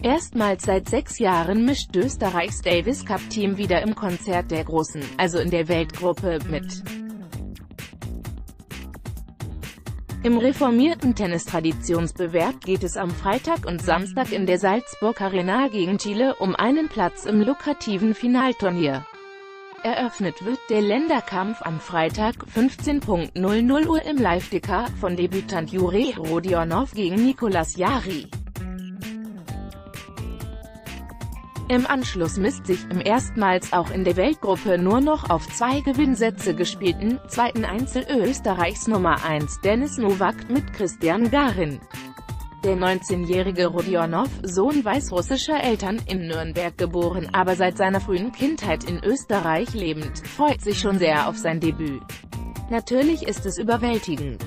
Erstmals seit 6 Jahren mischt Österreichs Davis Cup Team wieder im Konzert der Großen, also in der Weltgruppe, mit. Im reformierten Tennistraditionsbewerb geht es am Freitag und Samstag in der Salzburg Arena gegen Chile um einen Platz im lukrativen Finalturnier. Eröffnet wird der Länderkampf am Freitag 15:00 Uhr im Live-Ticker von Debütant Juri Rodionov gegen Nicolas Jarry. Im Anschluss misst sich im erstmals auch in der Weltgruppe nur noch auf 2 Gewinnsätze gespielten, zweiten Einzel Österreichs Nummer 1 Denis Novak mit Christian Garin. Der 19-jährige Rodionov, Sohn weißrussischer Eltern, in Nürnberg geboren, aber seit seiner frühen Kindheit in Österreich lebend, freut sich schon sehr auf sein Debüt. Natürlich ist es überwältigend.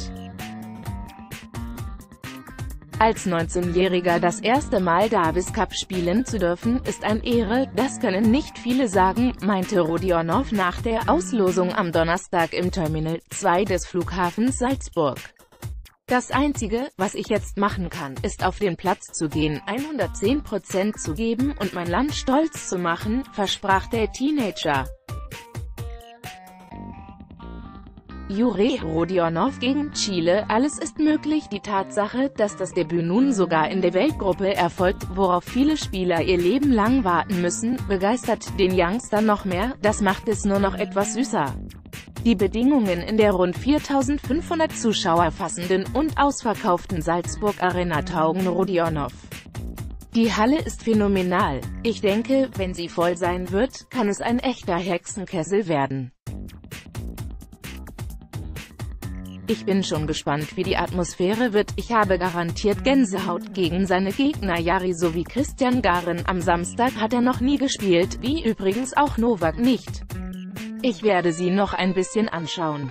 Als 19-Jähriger das erste Mal Davis Cup spielen zu dürfen, ist eine Ehre, das können nicht viele sagen, meinte Rodionov nach der Auslosung am Donnerstag im Terminal 2 des Flughafens Salzburg. Das Einzige, was ich jetzt machen kann, ist auf den Platz zu gehen, 110% zu geben und mein Land stolz zu machen, versprach der Teenager. Juri Rodionov gegen Chile: Alles ist möglich. Die Tatsache, dass das Debüt nun sogar in der Weltgruppe erfolgt, worauf viele Spieler ihr Leben lang warten müssen, begeistert den Youngster noch mehr, das macht es nur noch etwas süßer. Die Bedingungen in der rund 4.500 Zuschauer fassenden und ausverkauften Salzburg Arena taugen Rodionov. Die Halle ist phänomenal. Ich denke, wenn sie voll sein wird, kann es ein echter Hexenkessel werden. Ich bin schon gespannt, wie die Atmosphäre wird. Ich habe garantiert Gänsehaut gegen seine Gegner Jarry sowie Christian Garin. Am Samstag hat er noch nie gespielt, wie übrigens auch Novak nicht. Ich werde sie noch ein bisschen anschauen.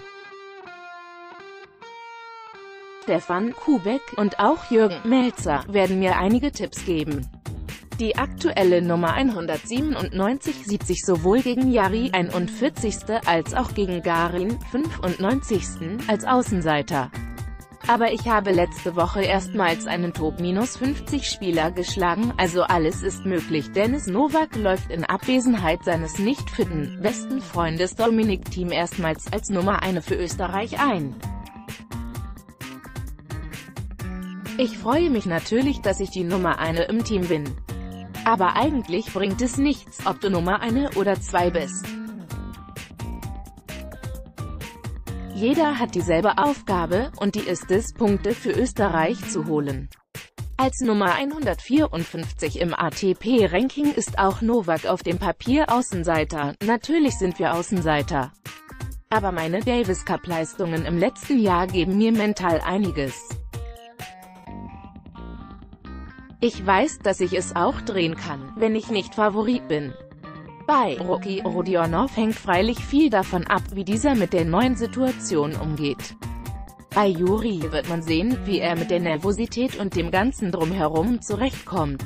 Stefan Kubek und auch Jürgen Melzer werden mir einige Tipps geben. Die aktuelle Nummer 197 sieht sich sowohl gegen Jarry 41. als auch gegen Garin 95. als Außenseiter. Aber ich habe letzte Woche erstmals einen Top-50-Spieler geschlagen, also alles ist möglich. Denis Novak läuft in Abwesenheit seines nicht fitten, besten Freundes Dominic Thiem erstmals als Nummer 1 für Österreich ein. Ich freue mich natürlich, dass ich die Nummer 1 im Team bin. Aber eigentlich bringt es nichts, ob du Nummer 1 oder 2 bist. Jeder hat dieselbe Aufgabe, und die ist es, Punkte für Österreich zu holen. Als Nummer 154 im ATP-Ranking ist auch Novak auf dem Papier Außenseiter. Natürlich sind wir Außenseiter. Aber meine Davis Cup-Leistungen im letzten Jahr geben mir mental einiges. Ich weiß, dass ich es auch drehen kann, wenn ich nicht Favorit bin. Bei Juri Rodionov hängt freilich viel davon ab, wie dieser mit der neuen Situation umgeht. Bei Juri wird man sehen, wie er mit der Nervosität und dem Ganzen drumherum zurechtkommt.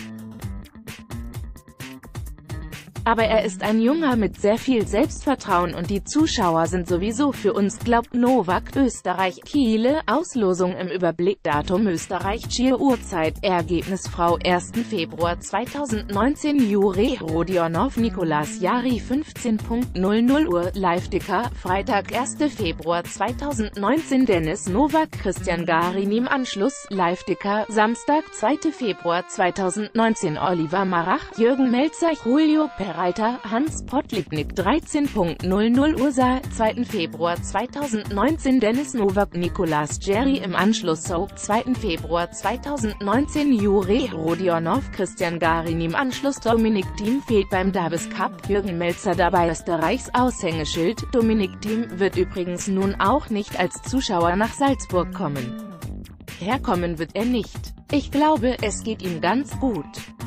Aber er ist ein Junger mit sehr viel Selbstvertrauen und die Zuschauer sind sowieso für uns, glaubt Novak. Österreich, Chile, Auslosung im Überblick. Datum Österreich, Chile, Uhrzeit, Ergebnis Frau 1. Februar 2019, Juri Rodionov, Nicolas Jarry 15:00 Uhr, Live-Ticker, Freitag 1. Februar 2019, Denis Novak, Christian Garin im Anschluss, Live-Ticker, Samstag 2. Februar 2019, Oliver Marach, Jürgen Melzer, Julio Peralta, Hans Podlipnik 13:00 Uhr, 2. Februar 2019, Denis Novak, Nicolas Jarry im Anschluss, 2. Februar 2019, Juri Rodionov, Christian Garin im Anschluss, Dominic Thiem fehlt beim Davis Cup, Jürgen Melzer dabei Österreichs Aushängeschild. Dominic Thiem wird übrigens nun auch nicht als Zuschauer nach Salzburg kommen. Herkommen wird er nicht. Ich glaube, es geht ihm ganz gut.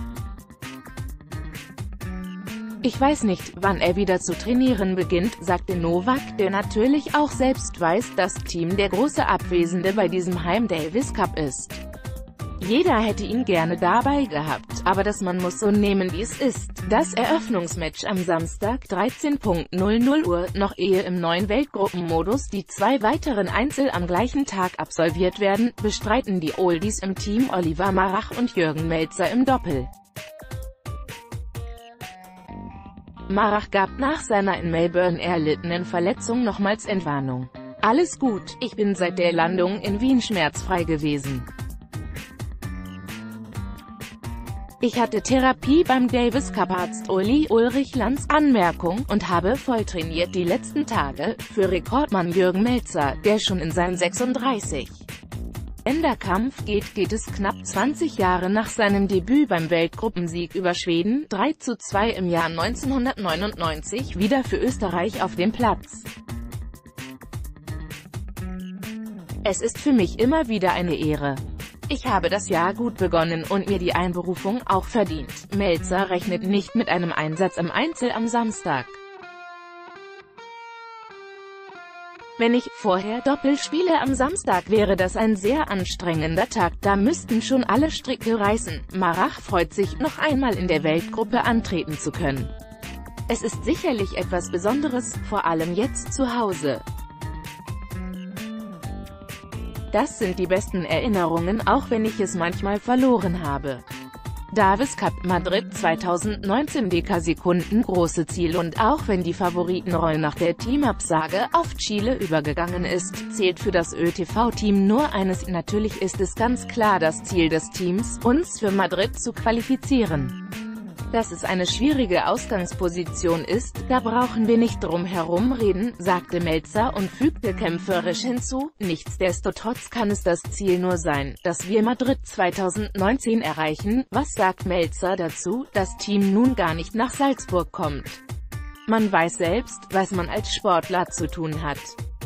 Ich weiß nicht, wann er wieder zu trainieren beginnt, sagte Novak, der natürlich auch selbst weiß, dass Thiem der große Abwesende bei diesem Heim-Davis Cup ist. Jeder hätte ihn gerne dabei gehabt, aber das man muss so nehmen wie es ist. Das Eröffnungsmatch am Samstag 13:00 Uhr, noch ehe im neuen Weltgruppenmodus die 2 weiteren Einzel am gleichen Tag absolviert werden, bestreiten die Oldies im Team Oliver Marach und Jürgen Melzer im Doppel. Marach gab nach seiner in Melbourne erlittenen Verletzung nochmals Entwarnung. Alles gut, ich bin seit der Landung in Wien schmerzfrei gewesen. Ich hatte Therapie beim Davis Cup Arzt Uli Ulrich Lanz Anmerkung und habe voll trainiert die letzten Tage, für Rekordmann Jürgen Melzer, der schon in seinen 36 Länderkampf geht es knapp 20 Jahre nach seinem Debüt beim Weltgruppensieg über Schweden, 3:2 im Jahr 1999, wieder für Österreich auf dem Platz. Es ist für mich immer wieder eine Ehre. Ich habe das Jahr gut begonnen und mir die Einberufung auch verdient. Melzer rechnet nicht mit einem Einsatz im Einzel am Samstag. Wenn ich vorher Doppel spiele am Samstag, wäre das ein sehr anstrengender Tag, da müssten schon alle Stricke reißen. Marach freut sich, noch einmal in der Weltgruppe antreten zu können. Es ist sicherlich etwas Besonderes, vor allem jetzt zu Hause. Das sind die besten Erinnerungen, auch wenn ich es manchmal verloren habe. Davis Cup Madrid 2019 Dekasekunden große Ziel und auch wenn die Favoritenrolle nach der Teamabsage auf Chile übergegangen ist, zählt für das ÖTV-Team nur eines. Natürlich ist es ganz klar das Ziel des Teams, uns für Madrid zu qualifizieren. Dass es eine schwierige Ausgangsposition ist, da brauchen wir nicht drum herum reden, sagte Melzer und fügte kämpferisch hinzu, nichtsdestotrotz kann es das Ziel nur sein, dass wir Madrid 2019 erreichen. Was sagt Melzer dazu, dass Team nun gar nicht nach Salzburg kommt? Man weiß selbst, was man als Sportler zu tun hat.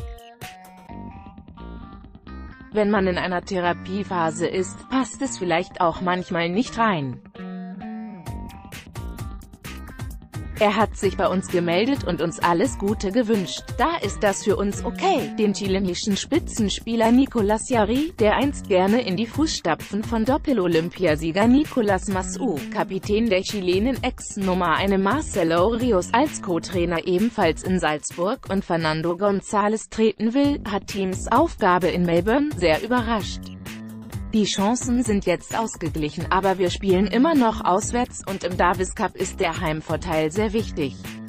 Wenn man in einer Therapiephase ist, passt es vielleicht auch manchmal nicht rein. Er hat sich bei uns gemeldet und uns alles Gute gewünscht. Da ist das für uns okay. Den chilenischen Spitzenspieler Nicolás Jarry, der einst gerne in die Fußstapfen von Doppel-Olympiasieger Nicolás Massu, Kapitän der Chilenen Ex-Nummer 1 Marcelo Rios als Co-Trainer ebenfalls in Salzburg und Fernando González treten will, hat Teams Aufgabe in Melbourne sehr überrascht. Die Chancen sind jetzt ausgeglichen, aber wir spielen immer noch auswärts und im Davis Cup ist der Heimvorteil sehr wichtig.